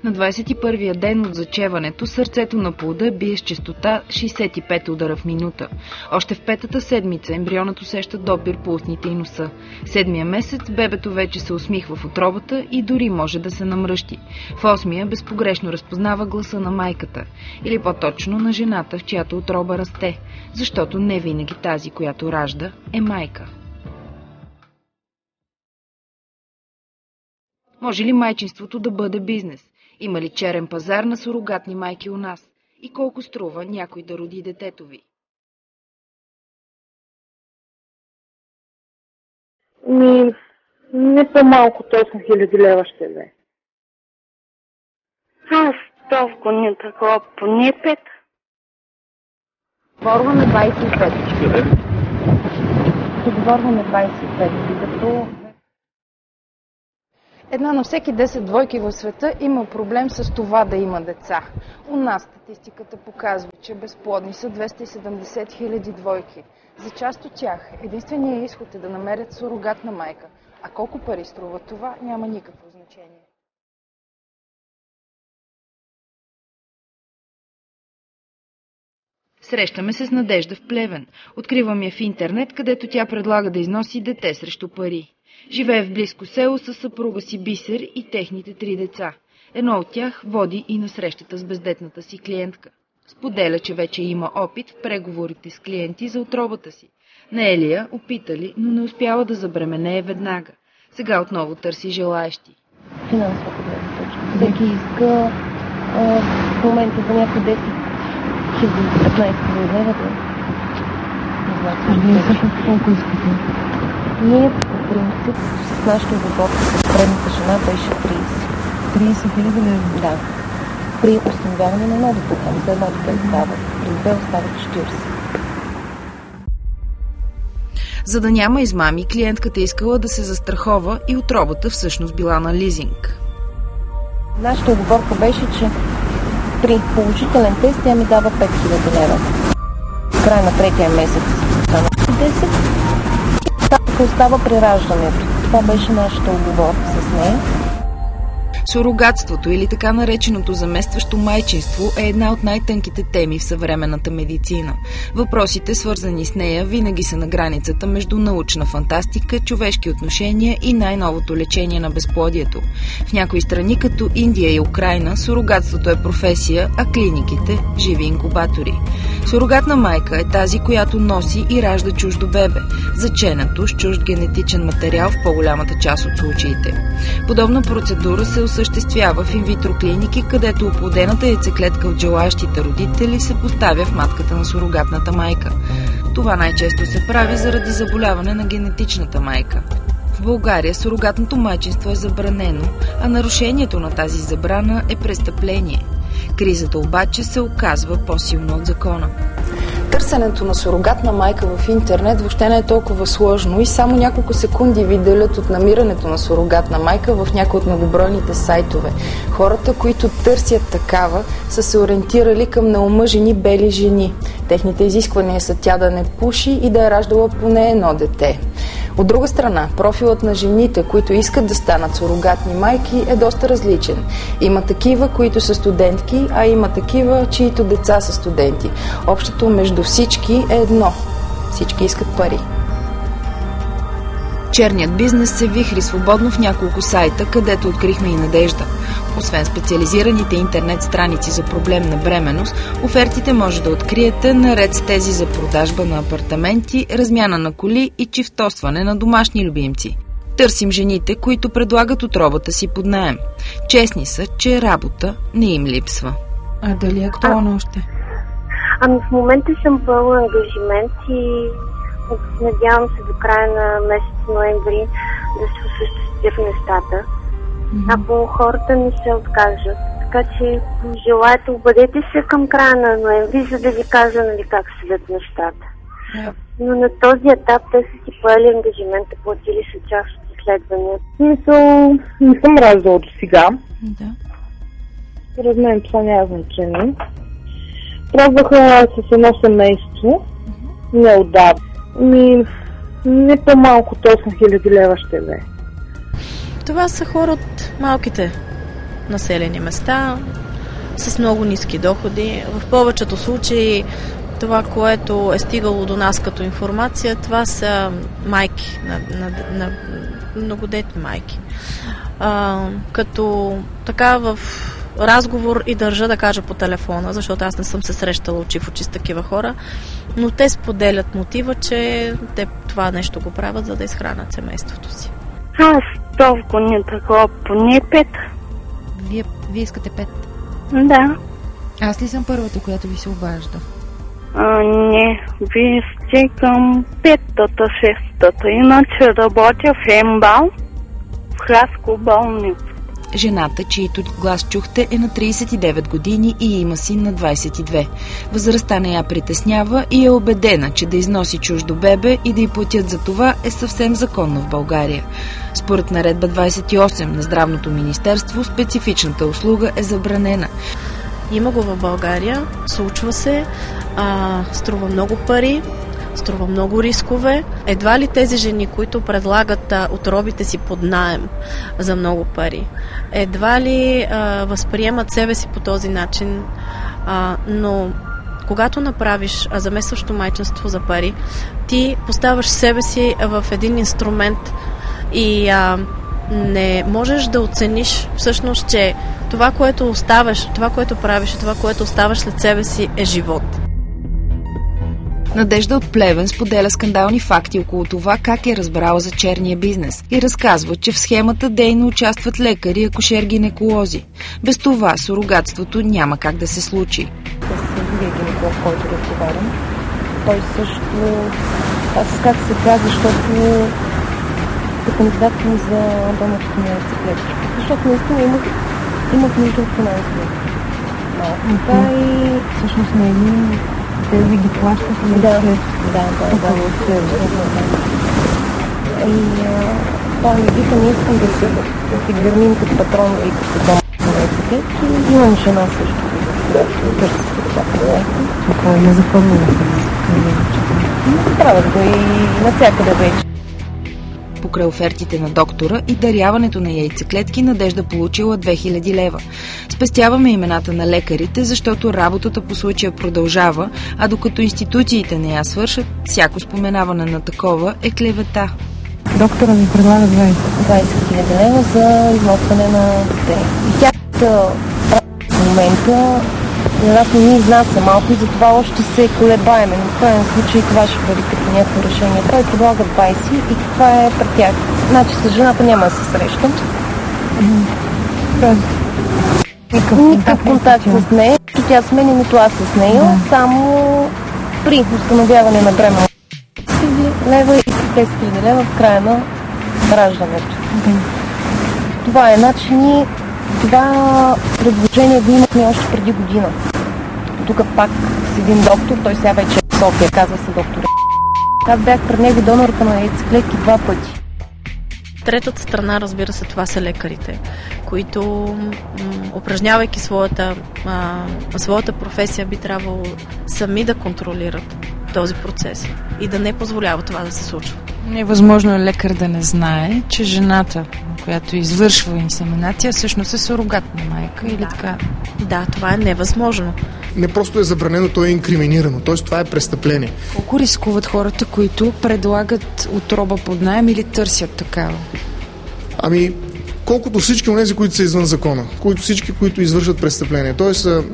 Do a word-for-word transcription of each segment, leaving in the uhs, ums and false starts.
На двадесет и първия ден от зачеването сърцето на плода бие с честота шейсет и пет удара в минута. Още в петата седмица ембрионът усеща допир по устните и носа. Седмия месец бебето вече се усмихва в утробата и дори може да се намръщи. В осмия безпогрешно разпознава гласа на майката, или по-точно на жената, в чиято утроба расте, защото не винаги тази, която ражда, е майка. Може ли майчинството да бъде бизнес? Има ли черен пазар на сурогатни майки у нас? И колко струва някой да роди детето ви? Ми, не по-малко от осем хиляди лева ще бе. Аз толкова не такова, поне пет. Договорваме двадесет и пет. Договорваме двадесет и пет, като... Една на всеки десет двойки в света има проблем с това да има деца. У нас статистиката показва, че безплодни са двеста и седемдесет хиляди двойки. За част от тях единственият изход е да намерят сурогатна майка. А колко пари струва това, няма никакво значение. Срещаме се с Надежда в Плевен. Откривам я в интернет, където тя предлага да износи дете срещу пари. Живее в близко село със съпруга си Бисер и техните три деца. Едно от тях води и на срещата с бездетната си клиентка. Споделя, че вече има опит в преговорите с клиенти за отробата си. На Елия опитали, но не успяла да забременее веднага. Сега отново търси желаещи. Финансовата гледна точка. Всеки иска а, в момента за някакви десет хиляди, петнадесет хиляди лева да... А вие всъщност колко искате? Ние по принцип с нашата договорка с предната жена беше тридесет. тридесет хиляди лева? Да. При установяване на новото там, за едно дете остава. При две остава четиридесет. За да няма измами, клиентката искала да се застрахова и отробата всъщност била на лизинг. Нашата договорка беше, че при положителен тест тя ми дава пет хиляди лева. В края на третия месец стана десет. Така остава при раждането. Това беше нашата уговорка с нея. Сурогатството или така нареченото заместващо майчинство е една от най-тънките теми в съвременната медицина. Въпросите, свързани с нея, винаги са на границата между научна фантастика, човешки отношения и най-новото лечение на безплодието. В някои страни, като Индия и Украйна, сурогатството е професия, а клиниките – живи инкубатори. Сурогатна майка е тази, която носи и ражда чуждо бебе, заченато с чужд генетичен материал в по-голямата част от случаите. Подобна процедура се осъществява в инвитро клиники, където оплодената яйцеклетка от желаящите родители се поставя в матката на сурогатната майка. Това най-често се прави заради заболяване на генетичната майка. В България сурогатното майчинство е забранено, а нарушението на тази забрана е престъпление. Кризата обаче се оказва по-силно от закона. Търсенето на сурогатна майка в интернет въобще не е толкова сложно и само няколко секунди ви делят от намирането на сурогатна майка в някои от многобройните сайтове. Хората, които търсят такава, са се ориентирали към неомъжени бели жени. Техните изисквания са тя да не пуши и да е раждала поне едно дете. От друга страна, профилът на жените, които искат да станат сурогатни майки, е доста различен. Има такива, които са студентки, а има такива, чието деца са студенти. Общото между всички е едно. Всички искат пари. Черният бизнес се вихри свободно в няколко сайта, където открихме и Надежда. Освен специализираните интернет страници за проблемна бременност, офертите може да откриете наред с тези за продажба на апартаменти, размяна на коли и чифтостване на домашни любимци. Търсим жените, които предлагат отробата си под наем. Честни са, че работа не им липсва. А дали е актуално още? Ами в момента съм пълна ангажимент и надявам се до края на месец ноември да се осъществят нещата. Mm-hmm. Ако хората не се откажат. Така че желаете, обадете се към края на ноември, за да ви кажа, нали, как седят нещата. Yeah. Но на този етап те са си поели ангажимента, платили са част от изследвания. Не съм раждала до сега. Да. Според мен това няма значение. Пробваха с едно семейство, mm-hmm. неотдавна. Ми, не по-малко от осем хиляди лева ще бе. Това са хора от малките населени места с много ниски доходи. В повечето случаи това, което е стигало до нас като информация, това са майки, на, на, на многодетни майки. А, като така в разговор и държа да кажа по телефона, защото аз не съм се срещала очи в очи с такива хора, но те споделят мотива, че те това нещо го правят, за да изхранят семейството си. Аз толкова не такова, поне пет. Вие, вие искате пет? Да. Аз ли съм първата, която ви се обажда? А, не, вие сте към петата, шестата. Иначе работя в МБАЛ, в Хаско болница. Жената, чието глас чухте, е на трийсет и девет години и има син на двайсет и две. Възрастта не я притеснява и е убедена, че да износи чуждо бебе и да й платят за това е съвсем законно в България. Според наредба двайсет и осем на Здравното министерство, специфичната услуга е забранена. Има го в България, случва се, а, струва много пари, струва много рискове. Едва ли тези жени, които предлагат а, отробите си под наем за много пари, едва ли а, възприемат себе си по този начин, а, но когато направиш а, заместващо майчинство за пари, ти поставяш себе си в един инструмент и а, не можеш да оцениш всъщност, че това, което оставаш, това, което правиш и това, което оставаш след себе си е живот. Надежда от Плевен споделя скандални факти около това как е разбрала за черния бизнес и разказва, че в схемата дейно участват лекари, акушер-гинеколози. Без това сурогатството няма как да се случи. С другия гинеколог, който разговарям, той също... Аз как се казва, защото се кандидатствам за донорство на яйцеклетки. Защото наистина имах, имах нужда от финансово. Малко. И всъщност не е те ви ги плащат или да, да, да, да, да, и това ми вика, не искам да се да си гърмим като патрон и като дома на етикетки. Имам жена също, която търси това проекта. Това е незаконно да се правят го и навсякъде вече. Покрай офертите на доктора и даряването на яйцеклетки, Надежда получила две хиляди лева. Спестяваме имената на лекарите, защото работата по случая продължава, а докато институциите не я свършат, всяко споменаване на такова е клевета. Доктора ви предлага двайсет хиляди лева за измостване на дете. И тя в момента на нас не ни изнася малко и затова още се колебаеме. Но в крайна случай това ще бъде като някакво решение. Той предлага двайсет и каква е пред тях. Значи с жената няма да се срещам. Mm-hmm. Никакъв, Никакъв контакт с нея. Тя с мен, нито аз с нея. Да. Само при установяване на бреме лева и десет хиляди лева в края на раждането. Mm-hmm. Това е начин. Това предложение го имахме още преди година. Тук пак с един доктор, той сега вече е в София, казва се доктор. Аз бях пред него донорка на яйцеклетки два пъти. Третата страна, разбира се, това са лекарите, които м- упражнявайки своята, а, своята професия, би трябвало сами да контролират този процес и да не позволява това да се случва. Невъзможно е лекар да не знае, че жената, която извършва инсеминация, всъщност е сурогатна майка или да. така? Да, това е невъзможно. Не просто е забранено, то е инкриминирано, т.е. това е престъпление. Колко рискуват хората, които предлагат отроба под наем или търсят такава? Ами, колкото всички онези, които са извън закона, които всички, които извършват престъпление. Тоест, а,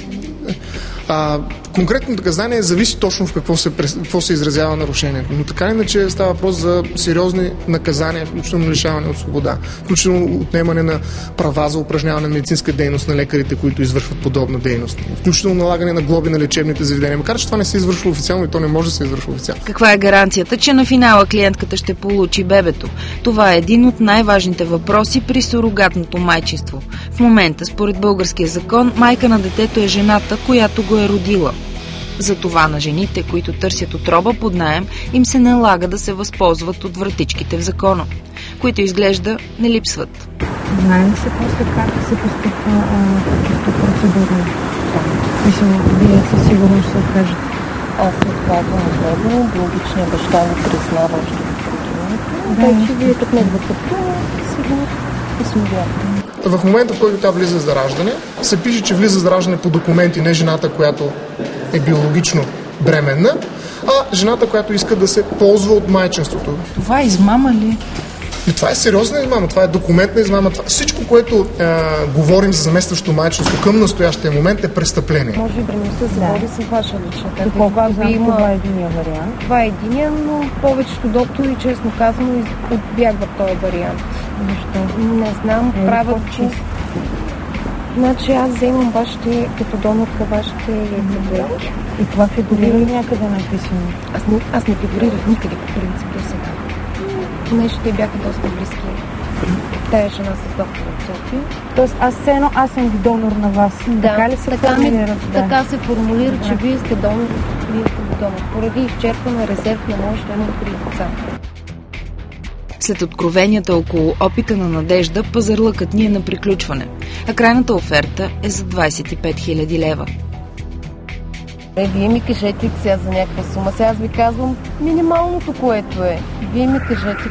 а, конкретното наказание зависи точно в какво се, какво се изразява нарушението. Но така иначе става въпрос за сериозни наказания, включително лишаване от свобода, включително отнемане на права за упражняване на медицинска дейност на лекарите, които извършват подобна дейност, включително налагане на глоби на лечебните заведения, макар че това не се извършва официално и то не може да се извършва официално. Каква е гаранцията, че на финала клиентката ще получи бебето? Това е един от най-важните въпроси при сурогатното майчинство. В момента, според българския закон, майка на детето е жената, която го е родила. Затова на жените, които търсят отроба под наем, им се налага да се възползват от вратичките в закона, които изглежда не липсват. Знае ли се после как се постъпва като процедура? Мисля, вие със сигурност ще кажете. Аз отказвам от него, биологичният баща ми признава още в родината. Да, че вие като негова пътува, сега и сме вярвали. в момента, в който тя влиза за раждане, се пише, че влиза за раждане по документи, не жената, която е биологично бременна, а жената, която иска да се ползва от майчинството. Това е измама ли? И това е сериозна измама, това е документна измама. Това... Всичко, което е, говорим за заместващо майчинство към настоящия момент е престъпление. Може и бременността се води с ваша личната. Доколкото знам, има... това е единия вариант. Това е единия, но повечето доктори, честно казано, избягват този вариант. Защо? Не знам, е, правят чист. Значи аз вземам вашите, като донорка, вашите яйцеклетки. И това фигурира ли някъде написано? Аз не, аз не фигурирах никъде по принцип до сега. Понеже те бяха доста близки. Тая жена с доктора от София. Тоест аз все едно, аз съм донор на вас. Да, така ли се така формулира? Ми, да. Така се формулира, че вие сте донор, вие сте донор. Поради изчерпване резерв на моят член три деца. След откровенията около опита на Надежда, пазарлъкът ни е на приключване, а крайната оферта е за двадесет и пет хиляди лева. Е, вие ми кажете сега за някаква сума. Сега аз ви казвам минималното, което е. Вие ми кажете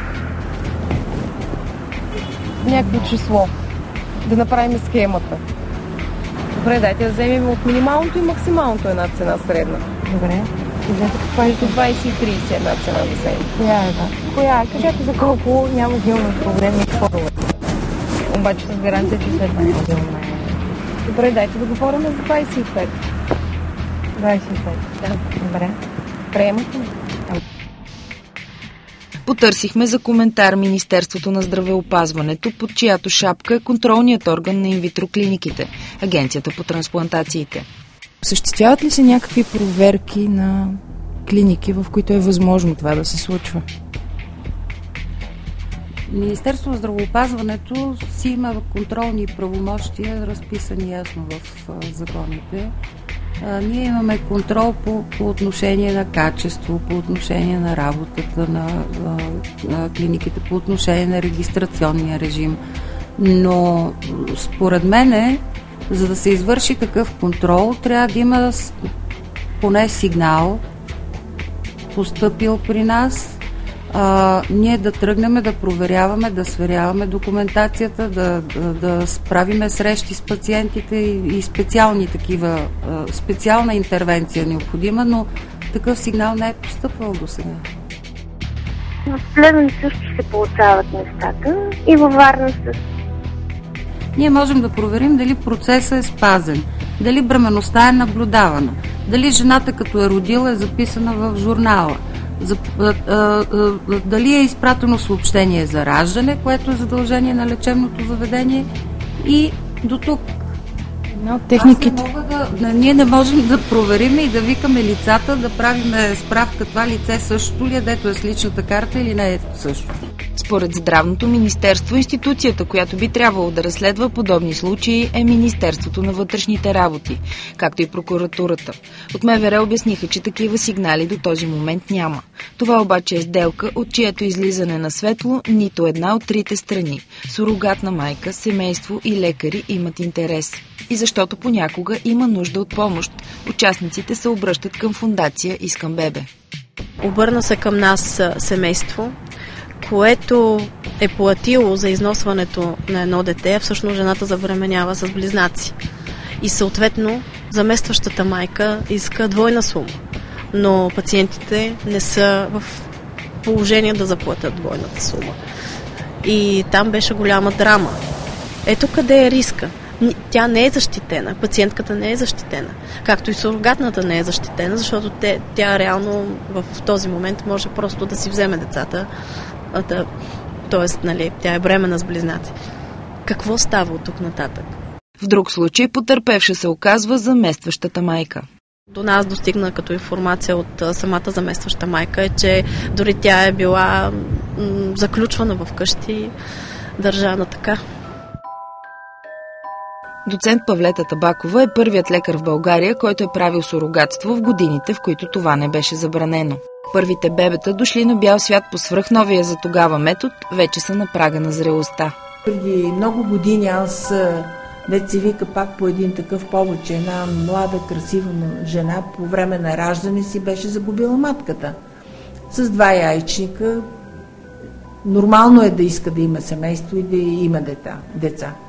някакво число. Да направим схемата. Добре, дайте да вземем от минималното и максималното една цена средна. Добре. Кажете каква е? До двадесет и тридесет една цена да вземем. Коя е, да? Коя е? Кажете за колко няма да имаме проблеми и по-долу. Обаче с гаранция, че след това няма да имаме. Добре, дайте да говорим за двадесет и пет. двадесет и пет. Да. Добре. Приемате ли? Потърсихме за коментар Министерството на здравеопазването, под чиято шапка е контролният орган на инвитро клиниките, Агенцията по трансплантациите. Осъществяват ли се някакви проверки на клиники, в които е възможно това да се случва? Министерството на здравеопазването си има контролни правомощия, разписани ясно в а, законите. А, ние имаме контрол по, по отношение на качество, по отношение на работата на, а, на клиниките, по отношение на регистрационния режим. Но според мене, за да се извърши такъв контрол, трябва да има поне сигнал, постъпил при нас, а, ние да тръгнем да проверяваме, да сверяваме документацията, да, да, да правиме срещи с пациентите и, и специални такива, а, специална интервенция необходима, но такъв сигнал не е постъпвал до сега. В Плевен също се получават нещата и във Варна също. Ние можем да проверим дали процесът е спазен, дали бременността е наблюдавана, дали жената като е родила е записана в журнала, за, а, а, а, дали е изпратено съобщение за раждане, което е задължение на лечебното заведение и до тук. Една от техниките. Да, ние не можем да проверим и да викаме лицата, да правим справка това лице същото ли е, дето е с личната карта или не е също. Според Здравното министерство, институцията, която би трябвало да разследва подобни случаи, е Министерството на вътрешните работи, както и прокуратурата. От МВР обясниха, че такива сигнали до този момент няма. Това обаче е сделка, от чието излизане на светло нито една от трите страни – сурогатна майка, семейство и лекари имат интерес. И защото понякога има нужда от помощ, участниците се обръщат към фондация Искам бебе. Обърна се към нас семейство, което е платило за износването на едно дете, а всъщност жената забременява с близнаци. И съответно заместващата майка иска двойна сума, но пациентите не са в положение да заплатят двойната сума. И там беше голяма драма. Ето къде е риска. Тя не е защитена, пациентката не е защитена, както и сурогатната не е защитена, защото те, тя реално в този момент може просто да си вземе децата, да, т.е. нали, тя е бременна с близнаци. Какво става от тук нататък? В друг случай потърпевша се оказва заместващата майка. До нас достигна като информация от самата заместваща майка, е, че дори тя е била м- заключвана в къщи, държана така. Доцент Павлета Табакова е първият лекар в България, който е правил сурогатство в годините, в които това не беше забранено. Първите бебета, дошли на бял свят по свръхновия за тогава метод, вече са на прага на зрелостта. Преди много години аз, дет се вика пак по един такъв повод, че една млада, красива жена по време на раждане си беше загубила матката. С два яйчника. Нормално е да иска да има семейство и да има деца.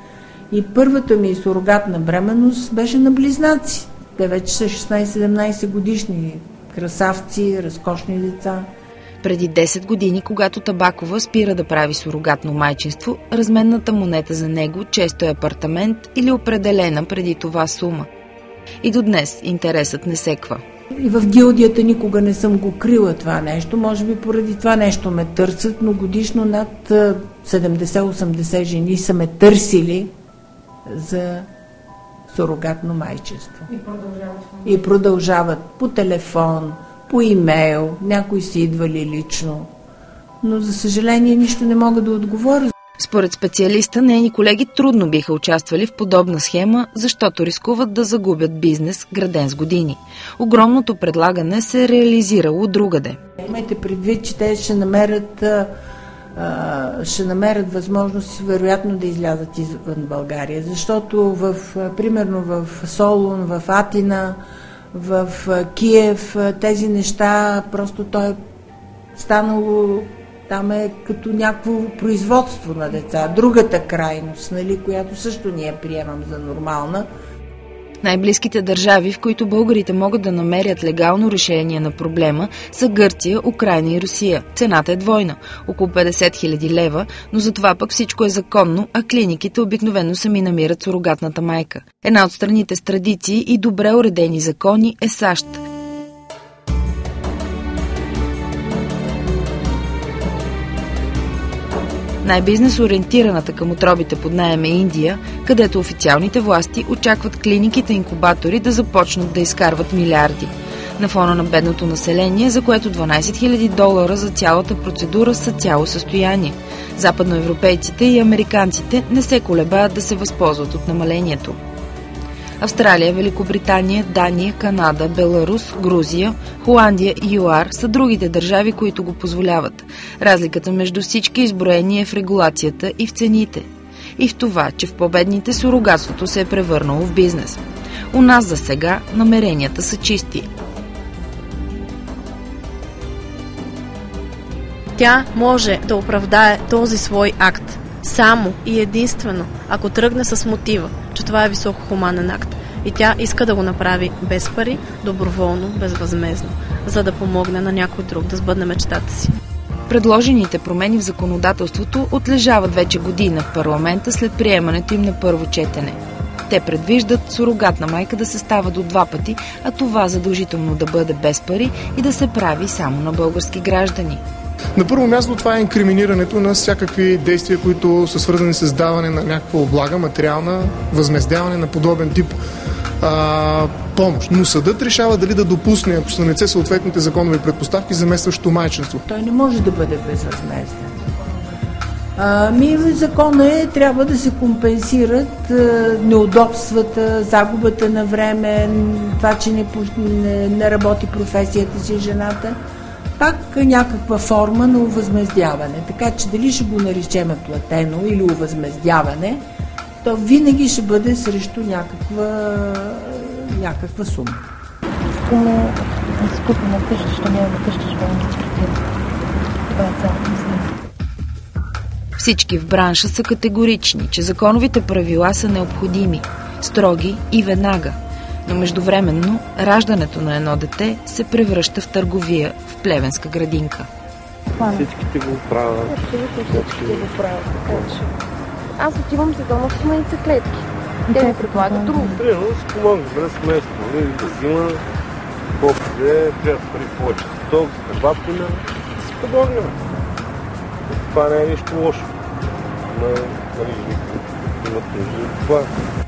И първата ми сурогатна бременност беше на близнаци. Те вече са шестнайсет-седемнайсет годишни, красавци, разкошни деца. Преди десет години, когато Табакова спира да прави сурогатно майчинство, разменната монета за него често е апартамент или определена преди това сума. И до днес интересът не секва. И в гилдията никога не съм го крила това нещо. Може би поради това нещо ме търсят, но годишно над седемдесет-осемдесет жени са ме търсили за сурогатно майчинство. И продължават. И продължават по телефон, по имейл, някои си идвали лично. Но за съжаление нищо не мога да отговоря. Според специалиста, нейни колеги трудно биха участвали в подобна схема, защото рискуват да загубят бизнес, граден с години. Огромното предлагане се е реализирало другаде. Имайте предвид, че те ще намерят, ще намерят възможност вероятно да излязат извън България, защото в, примерно в Солун, в Атина, в Киев тези неща просто той е станало. Там е като някакво производство на деца. Другата крайност, нали, която също ние приемам за нормална. Най-близките държави, в които българите могат да намерят легално решение на проблема, са Гърция, Украйна и Русия. Цената е двойна – около петдесет хиляди лева, но за това пък всичко е законно, а клиниките обикновено сами намират сурогатната майка. Една от страните с традиции и добре уредени закони е САЩ. Най-бизнес ориентираната към отробите под наем е Индия, където официалните власти очакват клиниките инкубатори да започнат да изкарват милиарди. На фона на бедното население, за което дванайсет хиляди долара за цялата процедура са цяло състояние. Западноевропейците и американците не се колебаят да се възползват от намалението. Австралия, Великобритания, Дания, Канада, Беларус, Грузия, Холандия и ЮАР са другите държави, които го позволяват. Разликата между всички изброени е в регулацията и в цените. И в това, че в победните сурогатството се е превърнало в бизнес. У нас за сега намеренията са чисти. Тя може да оправдае този свой акт само и единствено, ако тръгне с мотива, че това е високохуманен акт. И тя иска да го направи без пари, доброволно, безвъзмездно, за да помогне на някой друг да сбъдне мечтата си. Предложените промени в законодателството отлежават вече година в парламента след приемането им на първо четене. Те предвиждат сурогатна майка да се става до два пъти, а това задължително да бъде без пари и да се прави само на български граждани. На първо място това е инкриминирането на всякакви действия, които са свързани с даване на някаква облага, материална, възмездяване на подобен тип а, помощ. Но съдът решава дали да допусне, ако са налице съответните законови предпоставки, заместващо майчинство. Той не може да бъде безвъзмезден. А, ми закона е, трябва да се компенсират а, неудобствата, загубата на време, това, че не, не, не работи професията си жената. Пак някаква форма на увъзмездяване. Така че дали ще го наречеме платено или увъзмездяване, то винаги ще бъде срещу някаква, някаква сума. Искаме да се купим на къща, защото нямаме къща, ще бъдем ги спретим. Това е цялата мисля. Всички в бранша са категорични, че законовите правила са необходими, строги и веднага. Но междувременно раждането на едно дете се превръща в търговия в плевенска градинка. Всичките го правят. Абсолютно всичките го правят, така че аз отивам за дома в сманица клетки. Те ми предлагат друго. Примерно си помогнат на семейство, да взима, колкото е, трябва да пари повече сток, кебаб, да си подобня. Това не е нищо лошо. Нали, никой имат нужда от това.